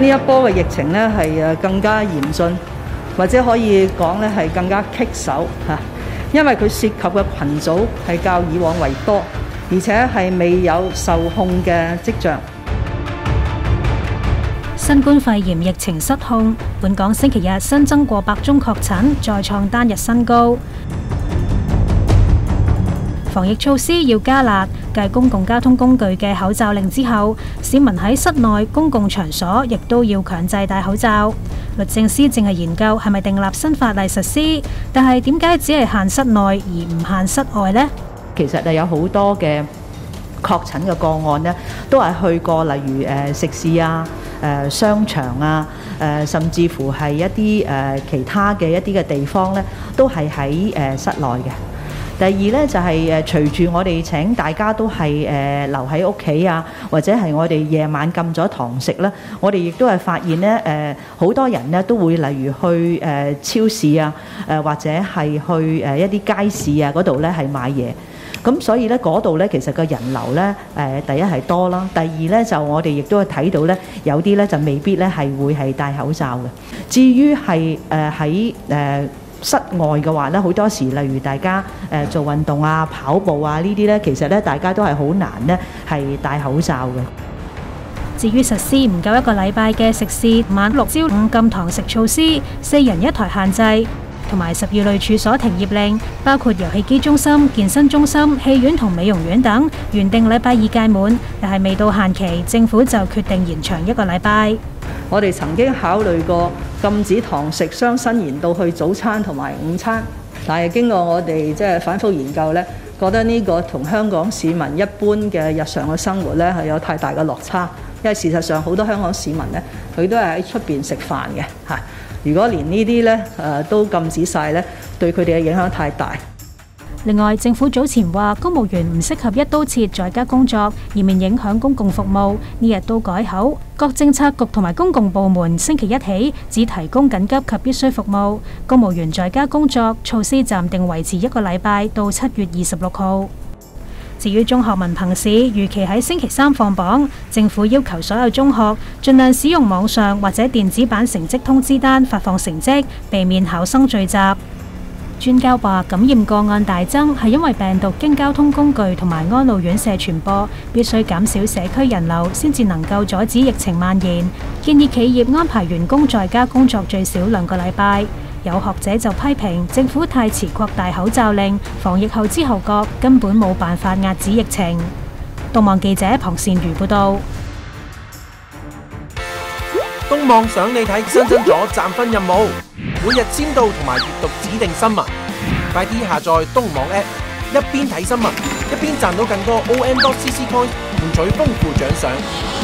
呢一波嘅疫情呢係更加嚴峻，或者可以講呢係更加棘手嚇，因為佢涉及嘅群組係較以往為多，而且係未有受控嘅跡象。 新冠肺炎疫情失控，本港星期日新增過百宗確診，再創單日新高。防疫措施要加辣，繼公共交通工具嘅口罩令之後，市民喺室內公共場所亦都要強制戴口罩。律政司正係研究係咪訂立新法例實施，但係點解只係限室內而唔限室外呢？ 其實有好多嘅確診嘅個案呢，都係去過例如食肆啊、商場啊、甚至乎係一啲其他嘅一啲嘅地方呢，都係喺室內嘅。第二呢，就係隨住我哋請大家都係留喺屋企啊，或者係我哋夜晚禁咗堂食啦，我哋亦都係發現呢，好多人呢都會例如去超市啊，或者係去一啲街市啊嗰度呢係買嘢。咁所以咧嗰度咧其實個人流咧第一係多啦，第二咧就我哋亦都睇到咧有啲咧就未必咧係會係戴口罩嘅。至於係喺室外嘅話咧，好多時例如大家做運動啊、跑步啊呢啲咧，其實咧大家都係好難咧係戴口罩嘅。 至於實施唔夠一個禮拜嘅食肆晚6朝5禁堂食措施，4人1台限制，同埋12類處所停業令，包括遊戲機中心、健身中心、戲院同美容院等，原定禮拜2屆滿，但係未到限期，政府就決定延長1個禮拜。 我哋曾經考慮過禁止堂食雙伸延到去早餐同埋午餐，但係經過我哋即係反覆研究呢，覺得呢個同香港市民一般嘅日常嘅生活呢係有太大嘅落差，因為事實上好多香港市民呢，佢都係喺出邊食飯嘅嚇。如果連呢啲呢都禁止晒呢，對佢哋嘅影響太大。 另外，政府早前話公務員唔適合一刀切在家工作，以免影響公共服務。呢日都改口，各政策局同埋公共部門星期一起只提供緊急及必須服務。公務員在家工作措施暫定維持1個禮拜到7月26號。至於中學文憑試，預期喺星期3放榜，政府要求所有中學盡量使用網上或者電子版成績通知單發放成績，避免考生聚集。專家話感染個案大增係因為病毒經交通工具同埋安老院舍傳播，必須減少社區人流先至能夠阻止疫情蔓延。建議企業安排員工在家工作最少2個禮拜。有學者就批評政府太遲擴大口罩令，防疫後知後覺，根本冇辦法遏止疫情。東網記者龐善如報導。 東網想你睇新增咗暫分任務，每日先到同埋閱讀指定新聞，快啲下載東網 App， 一邊睇新聞一邊賺到更多OM.CC Coin，換取豐富獎賞。